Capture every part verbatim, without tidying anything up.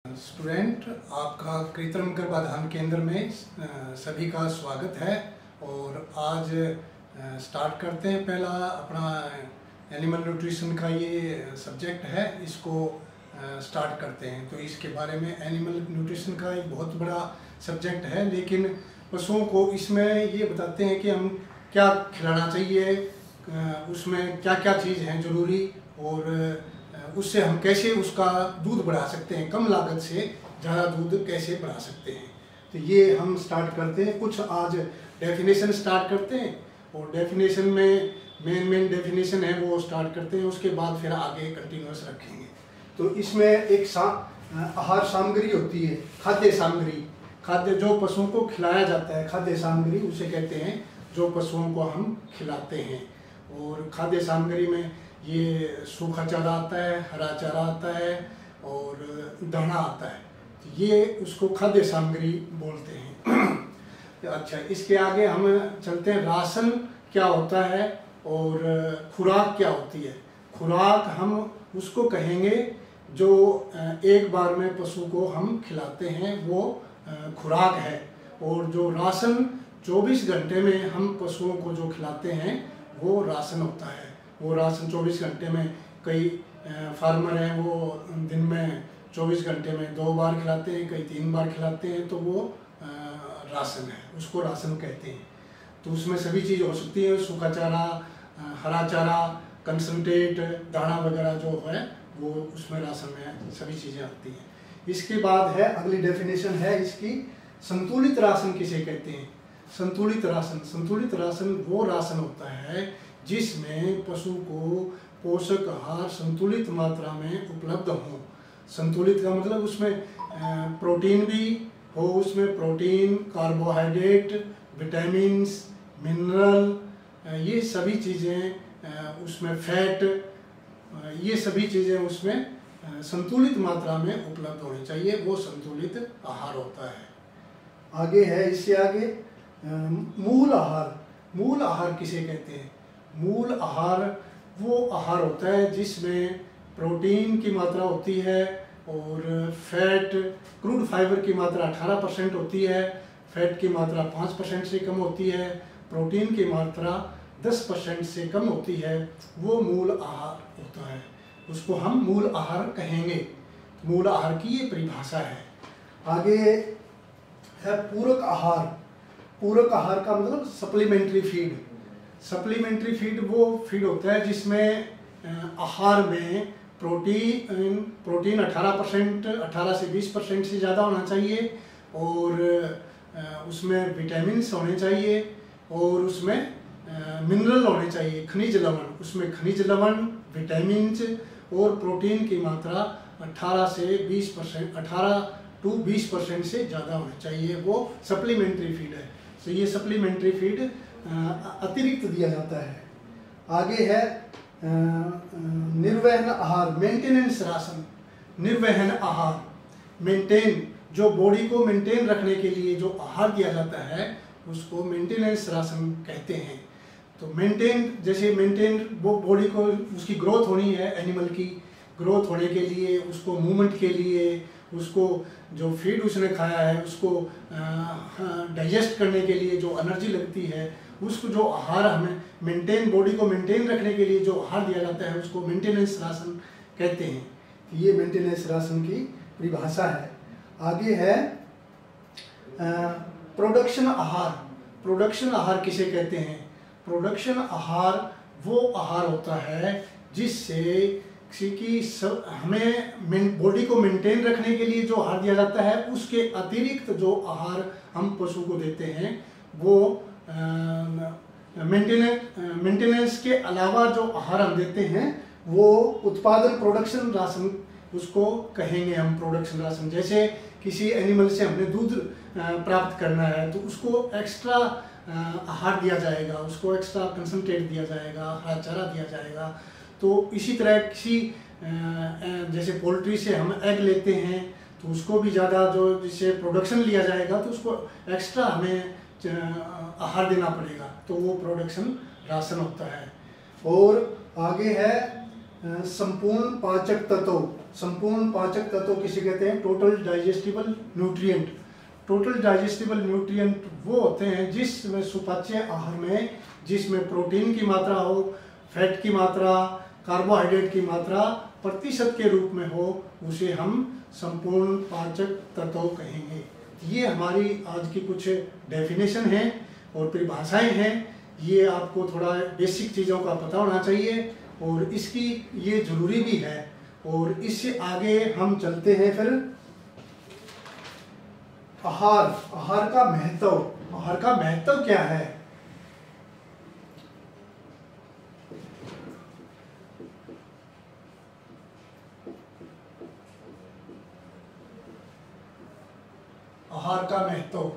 Student, आपका कृत्रिम गर्भाधान केंद्र में सभी का स्वागत है। और आज स्टार्ट करते हैं। पहला अपना एनिमल न्यूट्रिशन का ये सब्जेक्ट है, इसको स्टार्ट करते हैं। तो इसके बारे में एनिमल न्यूट्रिशन का एक बहुत बड़ा सब्जेक्ट है, लेकिन पशुओं को इसमें ये बताते हैं कि हम क्या खिलाना चाहिए, उसमें क्या क्या चीज़ हैं ज़रूरी, और उससे हम कैसे उसका दूध बढ़ा सकते हैं, कम लागत से ज़्यादा दूध कैसे बढ़ा सकते हैं। तो ये हम स्टार्ट करते हैं। कुछ आज डेफिनेशन स्टार्ट करते हैं, और डेफिनेशन में मेन मेन डेफिनेशन है वो स्टार्ट करते हैं, उसके बाद फिर आगे कंटिन्यूस रखेंगे। तो इसमें एक सा आहार सामग्री होती है, खाद्य सामग्री। खाद्य जो पशुओं को खिलाया जाता है, खाद्य सामग्री उसे कहते हैं जो पशुओं को हम खिलाते हैं। और खाद्य सामग्री में ये सूखा चारा आता है, हरा चारा आता है और दाना आता है। तो ये उसको खाद्य सामग्री बोलते हैं। अच्छा, इसके आगे हम चलते हैं। राशन क्या होता है और खुराक क्या होती है। खुराक हम उसको कहेंगे जो एक बार में पशु को हम खिलाते हैं, वो खुराक है। और जो राशन चौबीस घंटे में हम पशुओं को जो खिलाते हैं वो राशन होता है। वो राशन चौबीस घंटे में कई फार्मर हैं वो दिन में चौबीस घंटे में दो बार खिलाते हैं, कई तीन बार खिलाते हैं, तो वो राशन है, उसको राशन कहते हैं। तो उसमें सभी चीज़ हो सकती है, सूखा चारा, हरा चारा, कंसंट्रेट, दाना वगैरह जो है वो उसमें राशन में सभी चीज़ें आती हैं। इसके बाद है अगली डेफिनेशन है इसकी, संतुलित राशन किसे कहते हैं। संतुलित राशन संतुलित राशन वो राशन होता है जिसमें पशु को पोषक आहार संतुलित मात्रा में उपलब्ध हो। संतुलित का मतलब उसमें प्रोटीन भी हो, उसमें प्रोटीन, कार्बोहाइड्रेट, विटामिन्स, मिनरल, ये सभी चीज़ें उसमें, फैट, ये सभी चीज़ें उसमें संतुलित मात्रा में उपलब्ध होनी चाहिए। वो संतुलित आहार होता है। आगे है, इससे आगे मूल आहार। मूल आहार किसे कहते हैं। मूल आहार वो आहार होता है जिसमें प्रोटीन की मात्रा होती है और फैट, क्रूड फाइबर की मात्रा अठारह परसेंट होती है, फैट की मात्रा पाँच परसेंट से कम होती है, प्रोटीन की मात्रा दस परसेंट से कम होती है। वो मूल आहार होता है, उसको हम मूल आहार कहेंगे। मूल आहार की ये परिभाषा है। आगे है पूरक आहार। पूरक आहार का मतलब सप्लीमेंट्री फीड। सप्लीमेंट्री फीड वो फीड होता है जिसमें आहार में प्रोटीन प्रोटीन अठारह परसेंट अठारह से बीस परसेंट से ज़्यादा होना चाहिए, और उसमें विटामिन्स होने चाहिए, और उसमें मिनरल होने चाहिए, खनिज लवण। उसमें खनिज लवण, विटामिन्स और प्रोटीन की मात्रा अठारह से बीस परसेंट अठारह टू बीस परसेंट से ज़्यादा होनी चाहिए। वो सप्लीमेंट्री फीड है। तो ये सप्लीमेंट्री फीड अतिरिक्त दिया जाता है। आगे है निर्वहन आहार, मेंटेनेंस राशन। निर्वहन आहार, मेंटेन, जो बॉडी को मेंटेन रखने के लिए जो आहार दिया जाता है उसको मेंटेनेंस राशन कहते हैं। तो मेंटेन, जैसे मेंटेन वो बॉडी को, उसकी ग्रोथ होनी है, एनिमल की ग्रोथ होने के लिए, उसको मूवमेंट के लिए, उसको जो फीड उसने खाया है उसको डाइजेस्ट करने के लिए जो एनर्जी लगती है, उसको जो आहार हमें मेंटेन, बॉडी को मेंटेन रखने के लिए जो आहार दिया जाता है उसको मेंटेनेंस राशन कहते हैं। ये मेंटेनेंस राशन की परिभाषा है। आगे है प्रोडक्शन आहार। प्रोडक्शन आहार किसे कहते हैं। प्रोडक्शन आहार वो आहार होता है जिससे कि सब हमें बॉडी को मेंटेन रखने के लिए जो आहार दिया जाता है उसके अतिरिक्त जो आहार हम पशु को देते हैं वो मेंटेनेंस मेंटेनेंस के अलावा जो आहार हम देते हैं वो उत्पादन, प्रोडक्शन राशन उसको कहेंगे हम। प्रोडक्शन राशन, जैसे किसी एनिमल से हमने दूध प्राप्त करना है तो उसको एक्स्ट्रा आहार दिया जाएगा, उसको एक्स्ट्रा कंसंट्रेट दिया जाएगा, हरा चारा दिया जाएगा। तो इसी तरह किसी जैसे पोल्ट्री से हम एग लेते हैं तो उसको भी ज़्यादा जो जिससे प्रोडक्शन लिया जाएगा तो उसको एक्स्ट्रा हमें आहार देना पड़ेगा, तो वो प्रोडक्शन राशन होता है। और आगे है संपूर्ण पाचक तत्व। संपूर्ण पाचक तत्व किसे कहते हैं? Total digestible nutrient. Total digestible nutrient वो होते हैं जिसमें सुपाच्य आहार में जिसमें प्रोटीन की मात्रा हो, फैट की मात्रा, कार्बोहाइड्रेट की मात्रा प्रतिशत के रूप में हो, उसे हम संपूर्ण पाचक तत्व कहेंगे। ये हमारी आज की कुछ डेफिनेशन है और परिभाषाएं हैं। ये आपको थोड़ा बेसिक चीज़ों का पता होना चाहिए और इसकी ये जरूरी भी है। और इससे आगे हम चलते हैं फिर आहार। आहार का महत्व। आहार का महत्व क्या है? आहार का महत्व।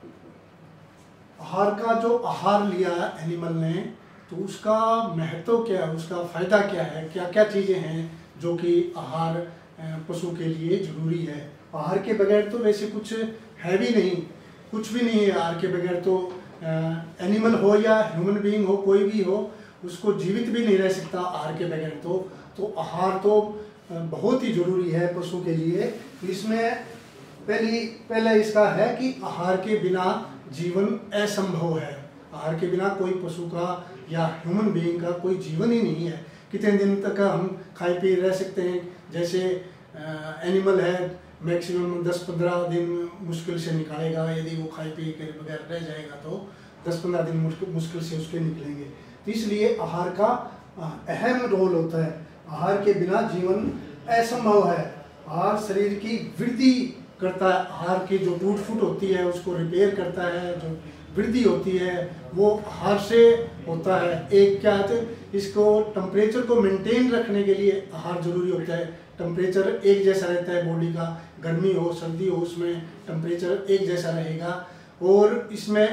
आहार का जो आहार लिया एनिमल ने, तो उसका महत्व क्या है, उसका फायदा क्या है, क्या क्या चीजें हैं जो कि आहार पशु के लिए जरूरी है। आहार के बगैर तो वैसे कुछ है भी नहीं, कुछ भी नहीं है आहार के बगैर। तो एनिमल हो या ह्यूमन बीइंग हो, कोई भी हो, उसको जीवित भी नहीं रह सकता आहार के बगैर। तो तो आहार तो बहुत ही जरूरी है पशु के लिए। इसमें पहली पहले इसका है कि आहार के बिना जीवन असंभव है। आहार के बिना कोई पशु का या ह्यूमन बीइंग का कोई जीवन ही नहीं है। कितने दिन तक हम खाए पिए रह सकते हैं? जैसे एनिमल है, मैक्सिमम दस पंद्रह दिन मुश्किल से निकालेगा। यदि वो खाए पिए के बगैर रह जाएगा तो दस पंद्रह दिन मुश्किल मुश्किल से उसके निकलेंगे। तो इसलिए आहार का अहम रोल होता है। आहार के बिना जीवन असंभव है। आहार शरीर की वृद्धि करता है। आहार की जो टूट फूट होती है उसको रिपेयर करता है। जो वृद्धि होती है वो आहार से होता है। एक क्या है, इसको टेम्परेचर को मेंटेन रखने के लिए आहार जरूरी होता है। टेम्परेचर एक जैसा रहता है बॉडी का, गर्मी हो सर्दी हो उसमें टेम्परेचर एक जैसा रहेगा। और इसमें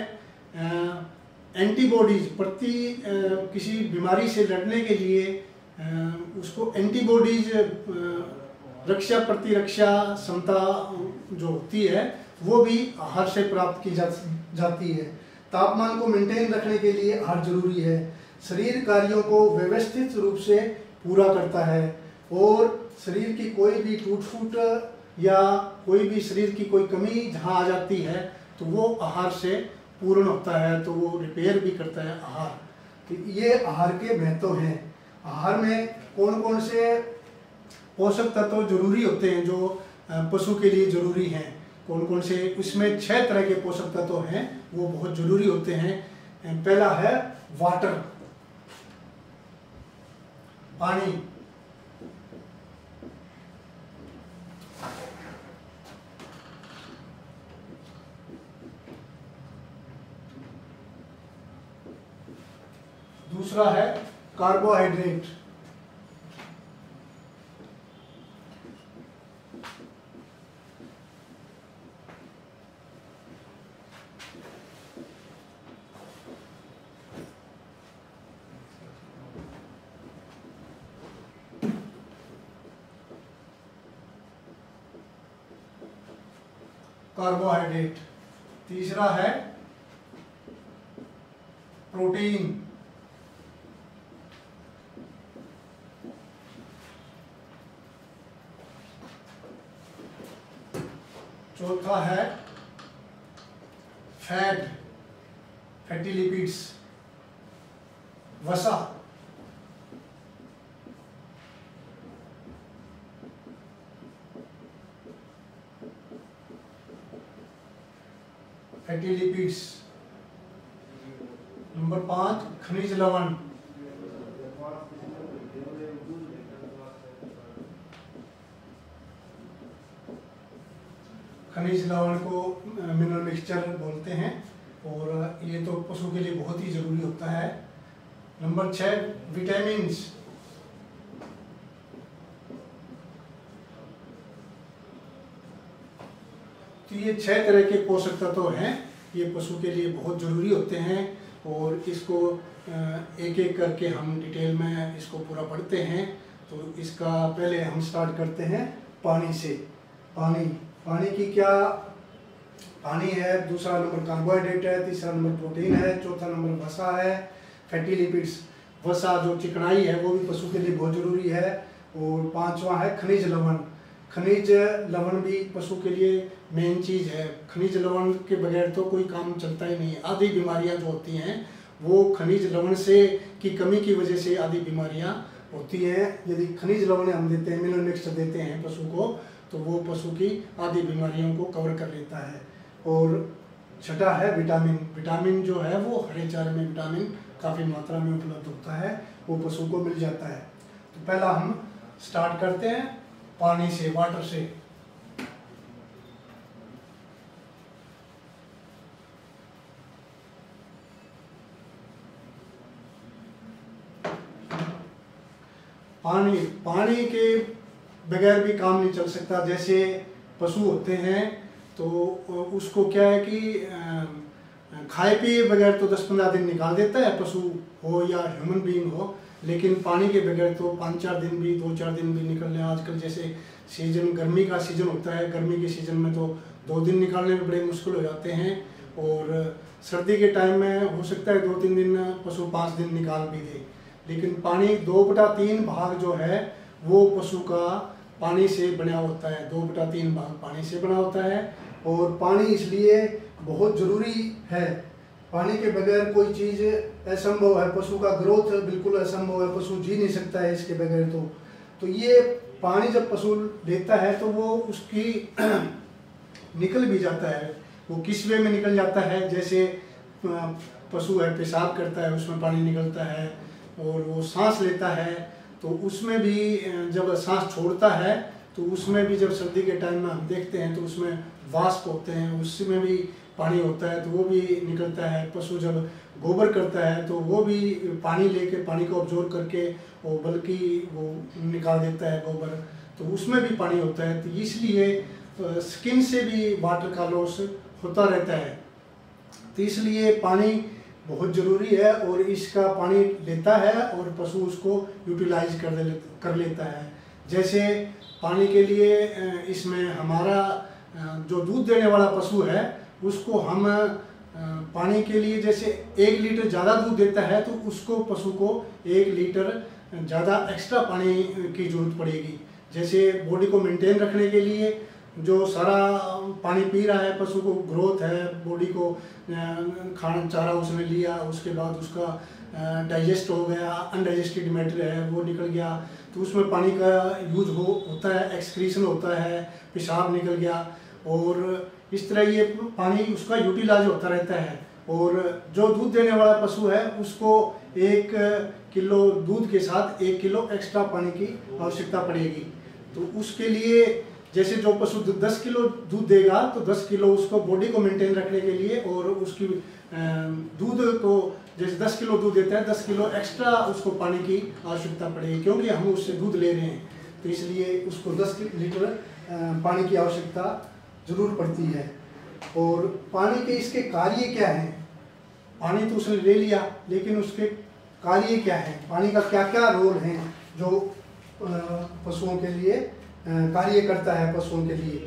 एंटीबॉडीज प्रति किसी बीमारी से लड़ने के लिए आ, उसको एंटीबॉडीज रक्षा प्रतिरक्षा क्षमता जो होती है वो भी आहार से प्राप्त की जा, जाती है। तापमान को मेंटेन रखने के लिए आहार जरूरी है। शरीर कार्यों को व्यवस्थित रूप से पूरा करता है और शरीर की कोई भी टूट फूट या कोई भी शरीर की कोई कमी जहाँ आ जाती है तो वो आहार से पूर्ण होता है, तो वो रिपेयर भी करता है आहार। तो ये आहार के महत्व हैं। आहार में कौन कौन से पोषक तत्व जरूरी होते हैं जो पशु के लिए जरूरी हैं, कौन कौन से? इसमें छह तरह के पोषक तत्व हैं, वो बहुत जरूरी होते हैं। पहला है वाटर, पानी। दूसरा है कार्बोहाइड्रेट। कार्बोहाइड्रेट। तीसरा है प्रोटीन। चौथा है फैट, फैटी लिपिड्स, वसा। Fatty lipids. नंबर पाँच खनिज लवण। खनिज लवण को मिनरल मिक्सचर बोलते हैं और ये तो पशु के लिए बहुत ही ज़रूरी होता है। नंबर छः विटामिन्स। तो ये छह तरह के पोषक तत्व हैं, ये पशु के लिए बहुत ज़रूरी होते हैं और इसको एक एक करके हम डिटेल में इसको पूरा पढ़ते हैं। तो इसका पहले हम स्टार्ट करते हैं पानी से। पानी पानी की क्या? पानी है, दूसरा नंबर कार्बोहाइड्रेट है, तीसरा नंबर प्रोटीन है, चौथा नंबर वसा है, फैटी लिपिड्स। वसा जो चिकनाई है वो भी पशु के लिए बहुत ज़रूरी है। है। और पांचवा है खनिज लवण। खनिज लवण भी पशु के लिए मेन चीज़ है। खनिज लवण के बगैर तो कोई काम चलता ही नहीं। आधी बीमारियां जो होती हैं वो खनिज लवण से की कमी की वजह से आधी बीमारियां होती हैं। यदि खनिज लवण हम देते हैं, मिनरल मिक्सचर देते हैं पशु को, तो वो पशु की आधी बीमारियों को कवर कर लेता है। और छठा है विटामिन। विटामिन जो है वो हरे चारे में विटामिन काफ़ी मात्रा में उपलब्ध होता है, वो पशु को मिल जाता है। तो पहला हम स्टार्ट करते हैं पानी से, वाटर से। पानी पानी के बगैर भी काम नहीं चल सकता। जैसे पशु होते हैं तो उसको क्या है कि खाए पिए बगैर तो दस पंद्रह दिन निकाल देता है, पशु हो या ह्यूमन बीइंग हो, लेकिन पानी के बगैर तो पाँच चार दिन भी, दो चार दिन भी निकलने। आजकल जैसे सीजन, गर्मी का सीजन होता है, गर्मी के सीजन में तो दो दिन निकालने में बड़े मुश्किल हो जाते हैं। और सर्दी के टाइम में हो सकता है दो तीन दिन पशु पाँच दिन निकाल भी दे। लेकिन पानी दो बटा तीन भाग जो है वो पशु का पानी से बना होता है। दो बटा तीन भाग पानी से बना होता है। और पानी इसलिए बहुत ज़रूरी है। पानी के बगैर कोई चीज़ असंभव है। पशु का ग्रोथ बिल्कुल असंभव है, पशु जी नहीं सकता है इसके बगैर। तो तो ये पानी जब पशु लेता है तो वो उसकी निकल भी जाता है। वो किस वे में निकल जाता है, जैसे पशु है पेशाब करता है उसमें पानी निकलता है, और वो सांस लेता है तो उसमें भी जब सांस छोड़ता है तो उसमें भी जब सर्दी के टाइम में हम देखते हैं तो उसमें वाष्प होते हैं, उसमें भी पानी होता है तो वो भी निकलता है। पशु जब गोबर करता है तो वो भी पानी लेके, पानी को ऑब्जॉर्व करके वो बल्कि वो निकाल देता है गोबर, तो उसमें भी पानी होता है। तो इसलिए स्किन से भी वाटर का लॉस होता रहता है। तो इसलिए पानी बहुत ज़रूरी है और इसका पानी लेता है और पशु उसको यूटिलाइज कर ले कर लेता है। जैसे पानी के लिए इसमें हमारा जो दूध देने वाला पशु है उसको हम पानी के लिए, जैसे एक लीटर ज़्यादा दूध देता है तो उसको पशु को एक लीटर ज़्यादा एक्स्ट्रा पानी की ज़रूरत पड़ेगी। जैसे बॉडी को मेंटेन रखने के लिए जो सारा पानी पी रहा है, पशु को ग्रोथ है, बॉडी को खाना चारा उसने लिया, उसके बाद उसका डाइजेस्ट हो गया, अनडाइजेस्टेड मैटर है वो निकल गया, तो उसमें पानी का यूज हो होता है, एक्सक्रीशन होता है, पेशाब निकल गया, और इस तरह ये पानी उसका यूटिलाइज होता रहता है। और जो दूध देने वाला पशु है उसको एक किलो दूध के साथ एक किलो एक्स्ट्रा पानी की आवश्यकता पड़ेगी। तो उसके लिए जैसे जो पशु दस किलो दूध देगा तो दस किलो उसको बॉडी को मेंटेन रखने के लिए और उसकी दूध को, जैसे दस किलो दूध देता है दस किलो एक्स्ट्रा उसको पानी की आवश्यकता पड़ेगी, क्योंकि हम उससे दूध ले रहे हैं तो इसलिए उसको दस लीटर पानी की आवश्यकता जरूर पड़ती है। और पानी के इसके कार्य क्या हैं? पानी तो उसने ले लिया, लेकिन उसके कार्य क्या हैं? पानी का क्या क्या रोल है जो पशुओं के लिए कार्य करता है? पशुओं के लिए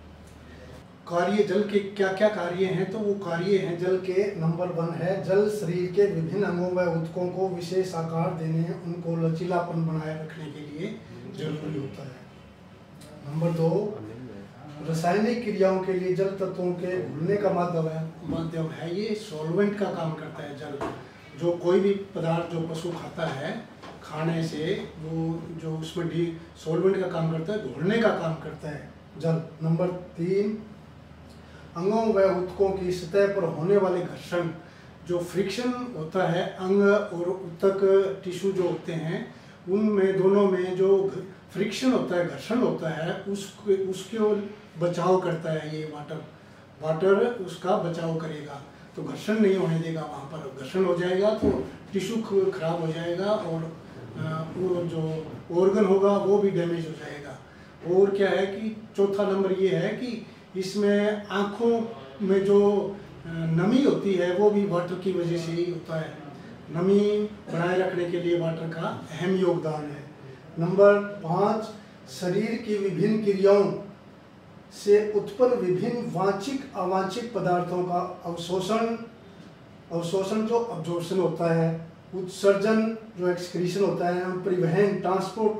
कार्य, जल के क्या क्या कार्य हैं? तो वो कार्य हैं जल के, नंबर वन है जल शरीर के विभिन्न अंगों व ऊतकों को विशेष आकार देने, उनको लचीलापन बनाए रखने के लिए जरूरी होता है। नंबर दो, रासायनिक क्रियाओं के लिए जल तत्वों के घुलने का माध्यम है माध्यम है ये सॉल्वेंट का काम करता है जल। जो कोई भी पदार्थ जो पशु खाता है, खाने से वो जो उसमें डी सॉल्वेंट का काम करता है, घुलने का काम करता है जल। नंबर तीन, अंगों व ऊतकों की सतह पर होने वाले घर्षण, जो फ्रिक्शन होता है अंग और ऊतक टिश्यू जो होते हैं उनमें दोनों में जो फ्रिक्शन होता है, घर्षण होता है, उसके उसके बचाव करता है ये वाटर वाटर उसका बचाव करेगा। तो घर्षण नहीं होने देगा, वहाँ पर घर्षण हो जाएगा तो टिश्यू खराब हो जाएगा और वो जो ऑर्गन होगा वो भी डैमेज हो जाएगा। और क्या है कि चौथा नंबर ये है कि इसमें आँखों में जो नमी होती है वो भी वाटर की वजह से ही होता है। नमी बनाए रखने के लिए वाटर का अहम योगदान है। नंबर पाँच, शरीर की विभिन्न क्रियाओं से उत्पन्न विभिन्न वांछित अवांछित पदार्थों का अवशोषण अवशोषण जो अब्जॉर्प्शन होता है, उत्सर्जन जो एक्सक्रीशन होता है, परिवहन ट्रांसपोर्ट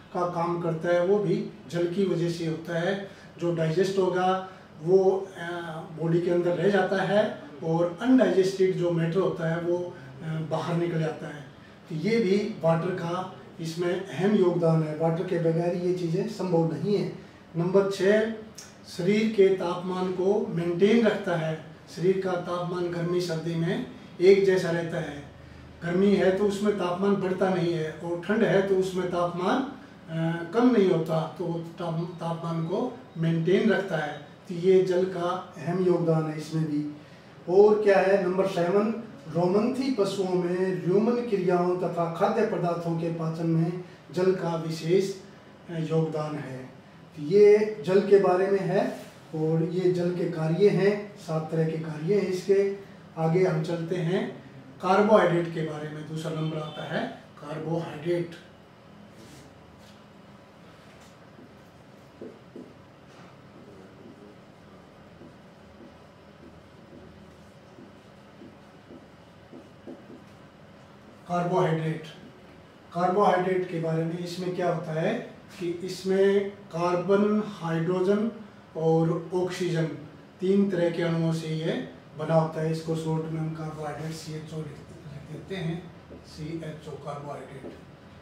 का काम करता है वो भी जल की वजह से होता है। जो डाइजेस्ट होगा वो बॉडी के अंदर रह जाता है और अनडाइजेस्टेड जो मैटर होता है वो बाहर निकल जाता है। तो ये भी वाटर का इसमें अहम योगदान है। वाटर के बगैर ये चीज़ें संभव नहीं है। नंबर छः, शरीर के तापमान को मेंटेन रखता है। शरीर का तापमान गर्मी सर्दी में एक जैसा रहता है। गर्मी है तो उसमें तापमान बढ़ता नहीं है और ठंड है तो उसमें तापमान कम नहीं होता, तो तापमान को मेंटेन रखता है। तो ये जल का अहम योगदान है इसमें भी। और क्या है नंबर सेवन, रोमंथी पशुओं में ह्यूमन क्रियाओं तथा खाद्य पदार्थों के पाचन में जल का विशेष योगदान है। तो ये जल के बारे में है और ये जल के कार्य हैं, सात तरह के कार्य हैं इसके। आगे हम चलते हैं कार्बोहाइड्रेट के बारे में। दूसरा नंबर आता है कार्बोहाइड्रेट। कार्बोहाइड्रेट कार्बोहाइड्रेट के बारे में इसमें क्या होता है कि इसमें कार्बन, हाइड्रोजन और ऑक्सीजन तीन तरह के अणुओं से ये बना होता है। इसको शॉर्ट में हम कार्बोहाइड्रेट सी एच ओ लिख देते हैं, C H O carbohydrate.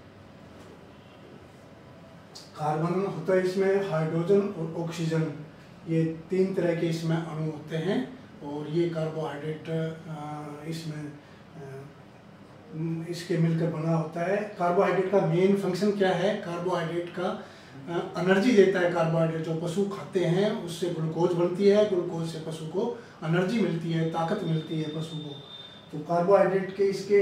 Carbon होता है इसमें, हाइड्रोजन और ऑक्सीजन, ये तीन तरह के इसमें अणु होते हैं और ये कार्बोहाइड्रेट इसमें इसके मिलकर बना होता है। कार्बोहाइड्रेट का मेन फंक्शन क्या है? कार्बोहाइड्रेट का एनर्जी देता है। कार्बोहाइड्रेट जो पशु खाते हैं उससे ग्लूकोज बनती है, ग्लूकोज से पशु को एनर्जी मिलती है, ताकत मिलती है पशु को। तो कार्बोहाइड्रेट के इसके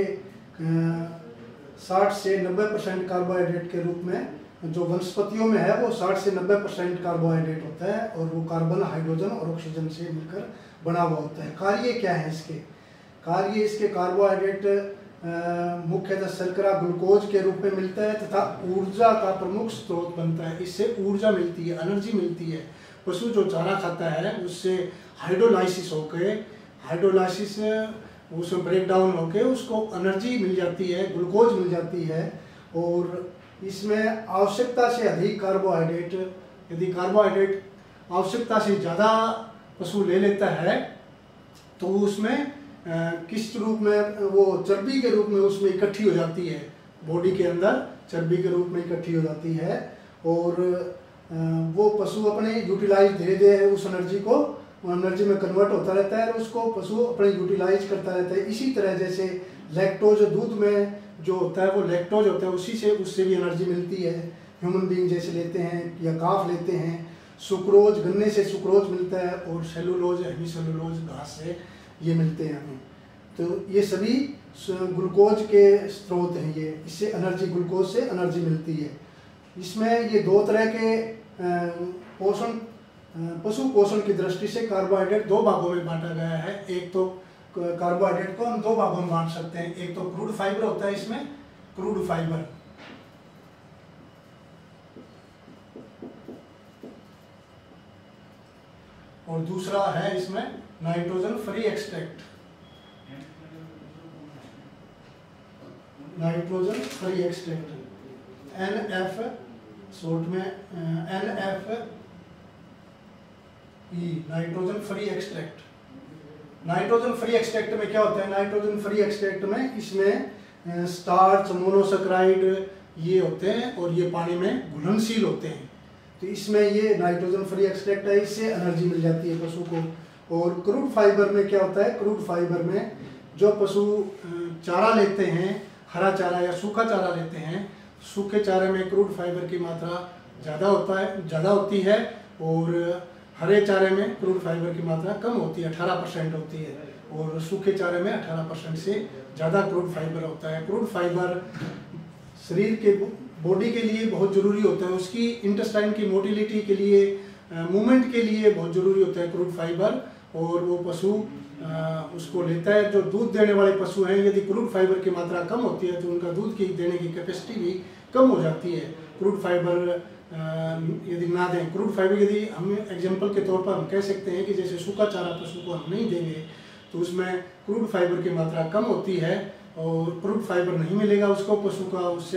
साठ से नब्बे परसेंट कार्बोहाइड्रेट के रूप में जो वनस्पतियों में है वो साठ से नब्बे परसेंट कार्बोहाइड्रेट होता है और वो कार्बन, हाइड्रोजन और ऑक्सीजन से मिलकर बना हुआ होता है। कार्य क्या है इसके? कार्य इसके कार्बोहाइड्रेट मुख्यतः शर्करा, ग्लूकोज के रूप में मिलता है तथा ऊर्जा का प्रमुख स्रोत बनता है। इससे ऊर्जा मिलती है, एनर्जी मिलती है। पशु जो चारा खाता है उससे हाइड्रोलाइसिस होके हाइड्रोलाइसिस उसमें ब्रेक डाउन होके उसको एनर्जी मिल जाती है, ग्लूकोज मिल जाती है। और इसमें आवश्यकता से अधिक कार्बोहाइड्रेट, यदि कार्बोहाइड्रेट आवश्यकता से ज़्यादा पशु ले लेता है तो उसमें किस रूप में, वो चर्बी के रूप में उसमें इकट्ठी हो जाती है, बॉडी के अंदर चर्बी के रूप में इकट्ठी हो जाती है और वो पशु अपने यूटिलाइज धीरे धीरे उस एनर्जी को एनर्जी में कन्वर्ट होता रहता है और उसको पशु अपने यूटिलाइज करता रहता है। इसी तरह जैसे लैक्टोज दूध में जो होता है वो लैक्टोज होता है, उसी से उससे भी एनर्जी मिलती है। ह्यूमन बीइंग जैसे लेते हैं या काफ लेते हैं। सुक्रोज, गन्ने से सुक्रोज मिलता है और सेलुलोज, हेमी सेलुलोज घास से ये मिलते हैं हमें। तो ये सभी ग्लूकोज के स्रोत हैं। ये इससे एनर्जी, ग्लूकोज से एनर्जी मिलती है। इसमें ये दो तरह के पोषण, पशु पोषण की दृष्टि से कार्बोहाइड्रेट दो भागों में बांटा गया है। एक तो कार्बोहाइड्रेट को हम दो भागों में बांट सकते हैं। एक तो क्रूड फाइबर होता है इसमें, क्रूड फाइबर, और दूसरा है इसमें nitrogen free extract, nitrogen free extract N F, short में N F E, nitrogen free extract. Nitrogen free extract में क्या होता है? नाइट्रोजन फ्री एक्सट्रैक्ट में इसमें स्टार्च, मोनोसेक्राइड ये होते हैं और ये पानी में घुलनशील होते हैं। तो इसमें ये नाइट्रोजन फ्री एक्सट्रैक्ट है, इससे एनर्जी मिल जाती है पशु को। और क्रूड फाइबर में क्या होता है? क्रूड फाइबर में जो पशु चारा लेते हैं, हरा चारा या सूखा चारा लेते हैं, सूखे चारे में क्रूड फाइबर की मात्रा ज़्यादा होता है ज़्यादा होती है और हरे चारे में क्रूड फाइबर की मात्रा कम होती है, अठारह परसेंट होती है, और सूखे चारे में अठारह परसेंट से ज़्यादा क्रूड फाइबर होता है। क्रूड फाइबर शरीर के बॉडी के लिए बहुत ज़रूरी होता है, उसकी इंटेस्टाइन की मोटिलिटी के लिए, मूवमेंट के लिए बहुत ज़रूरी होता है क्रूड फाइबर। और वो पशु उसको लेता है। जो दूध देने वाले पशु हैं, यदि क्रूड फाइबर की मात्रा कम होती है तो उनका दूध की देने की कैपेसिटी भी कम हो जाती है। क्रूड फाइबर यदि ना दें, क्रूड फाइबर यदि हम एग्जांपल के तौर पर हम कह सकते हैं कि जैसे सूखा चारा पशु को हम नहीं देंगे तो उसमें क्रूड फाइबर की मात्रा कम होती है और क्रूड फाइबर नहीं मिलेगा उसको, पशु का उससे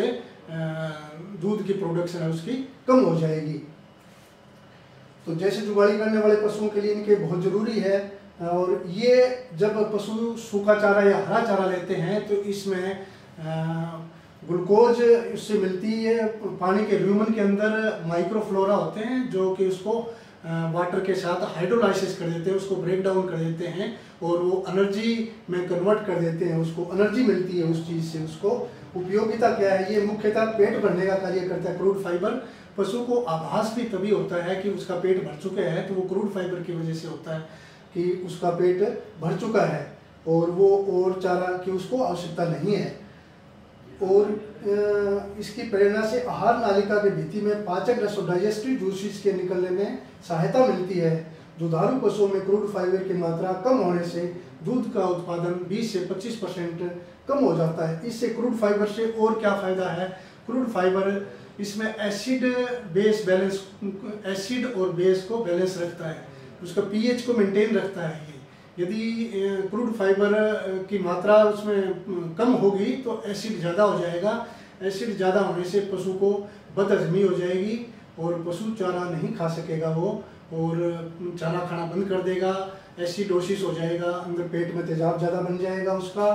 दूध की प्रोडक्शन है उसकी कम हो जाएगी। तो जैसे जुगाली करने वाले पशुओं के लिए इनके बहुत ज़रूरी है। और ये जब पशु सूखा चारा या हरा चारा लेते हैं तो इसमें ग्लूकोज इससे मिलती है। पानी के ल्यूमन के अंदर माइक्रोफ्लोरा होते हैं जो कि उसको वाटर के साथ हाइड्रोलाइसिस कर देते हैं, उसको ब्रेक डाउन कर देते हैं और वो एनर्जी में कन्वर्ट कर देते हैं, उसको एनर्जी मिलती है उस चीज़ से। उसको उपयोगिता क्या है, ये मुख्यतः पेट भरने का कार्य करता है। क्रूड फाइबर पशु को आभास भी तभी होता है कि उसका पेट भर चुका है, तो वो क्रूड फाइबर की वजह से होता है कि उसका पेट भर चुका है और वो और चारा की उसको आवश्यकता नहीं है। और इसकी प्रेरणा से आहार नालिका के भित्ति में पाचक रस और डाइजेस्टिव जूसेस के निकलने में सहायता मिलती है। दुधारू पशुओं में क्रूड फाइबर की मात्रा कम होने से दूध का उत्पादन बीस से पच्चीस परसेंट कम हो जाता है। इससे क्रूड फाइबर से और क्या फ़ायदा है, क्रूड फाइबर इसमें एसिड बेस बैलेंस, एसिड और बेस को बैलेंस रखता है, उसका पीएच को मेंटेन रखता है। ये यदि क्रूड फाइबर की मात्रा उसमें कम होगी तो एसिड ज़्यादा हो जाएगा। एसिड ज़्यादा होने से पशु को बदहजमी हो जाएगी और पशु चारा नहीं खा सकेगा वो, और चारा खाना बंद कर देगा, एसिडोसिस हो जाएगा, अंदर पेट में तेजाब ज़्यादा बन जाएगा, उसका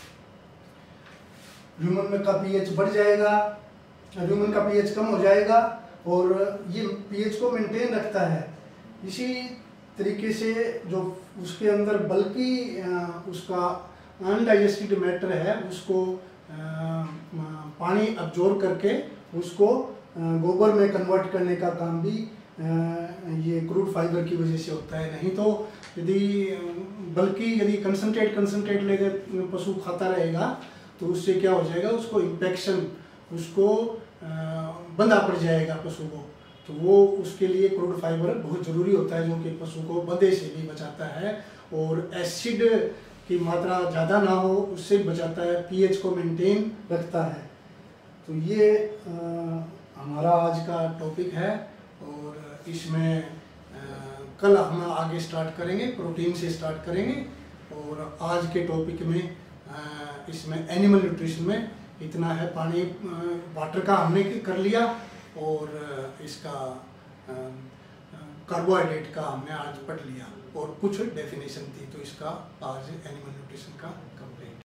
ल्यूमन में का पीएच बढ़ जाएगा, ल्यूमन का पीएच कम हो जाएगा और ये पीएच को मेंटेन रखता है। इसी तरीके से जो उसके अंदर बल्कि उसका अनडाइजेस्टेड मैटर है उसको पानी अब्जॉर्ब करके उसको गोबर में कन्वर्ट करने का काम भी ये क्रूड फाइबर की वजह से होता है। नहीं तो यदि बल्कि यदि कंसंट्रेट कंसंट्रेट लेकर पशु खाता रहेगा तो उससे क्या हो जाएगा, उसको इन्फेक्शन, उसको बंधा पड़ जाएगा पशु को। तो वो उसके लिए क्रूड फाइबर बहुत ज़रूरी होता है जो कि पशु को बंधे से भी बचाता है और एसिड की मात्रा ज़्यादा ना हो उससे बचाता है, पीएच को मेंटेन रखता है। तो ये आ, हमारा आज का टॉपिक है और इसमें आ, कल हम आगे स्टार्ट करेंगे, प्रोटीन से स्टार्ट करेंगे। और आज के टॉपिक में आ, इसमें एनिमल न्यूट्रिशन में इतना है। पानी वाटर का हमने कर लिया और इसका कार्बोहाइड्रेट का हमने आज पढ़ लिया और कुछ डेफिनेशन थी, तो इसका आज एनिमल न्यूट्रिशन का